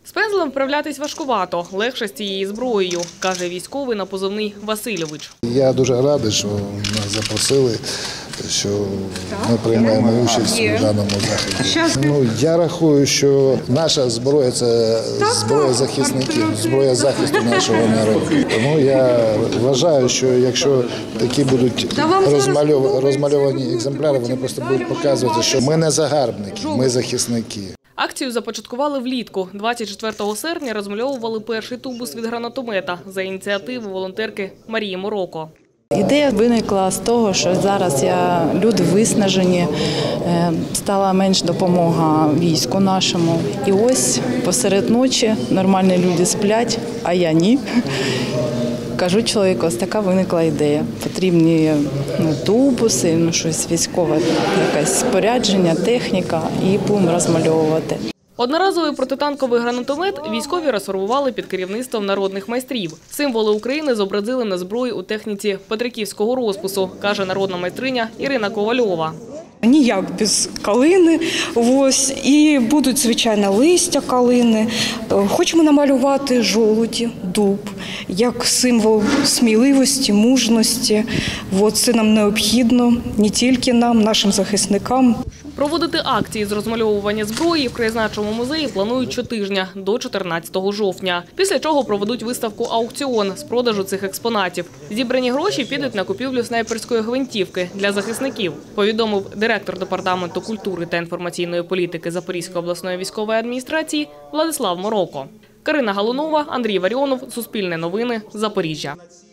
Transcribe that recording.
З пензлем вправлятись важкувато, легше з цією зброєю, каже військовий на позивний Васильович. Я дуже радий, що нас запросили, що ми приймаємо участь у даному заході. Я рахую, що наша зброя – це зброя захисників, зброя захисту нашого народу. Тому я вважаю, що якщо такі будуть розмальовані екземпляри, вони просто будуть показувати, що ми не загарбники, ми захисники. Акцію започаткували влітку. 24 серпня розмальовували перший тубус від гранатомета за ініціативи волонтерки Марії Мороко. Ідея виникла з того, що зараз люди виснажені, стала менш допомога війську нашому. І ось посеред ночі нормальні люди сплять, а я ні. Кажу чоловіку, ось така виникла ідея. Потрібні тубуси, щось військове, якесь спорядження, техніка і будемо розмальовувати. Одноразовий протитанковий гранатомет військові розформували під керівництвом народних майстрів. Символи України зобразили на зброї у техніці петриківського розпису, каже народна майстриня Ірина Ковальова. Ніяк без калини, і будуть, звичайно, листя калини. Хочемо намалювати жолуді, дуб, як символ сміливості, мужності. Це нам необхідно, не тільки нам, нашим захисникам. Проводити акції з розмальовування зброї в краєзнавчому музеї планують щотижня до 14 жовтня. Після чого проведуть виставку-аукціон з продажу цих експонатів. Зібрані гроші підуть на купівлю снайперської гвинтівки для захисників, повідомив директор Департаменту культури та інформаційної політики Запорізької обласної військової адміністрації Владислав Мороко. Карина Галунова, Андрій Варіонов, Суспільне новини, Запоріжжя.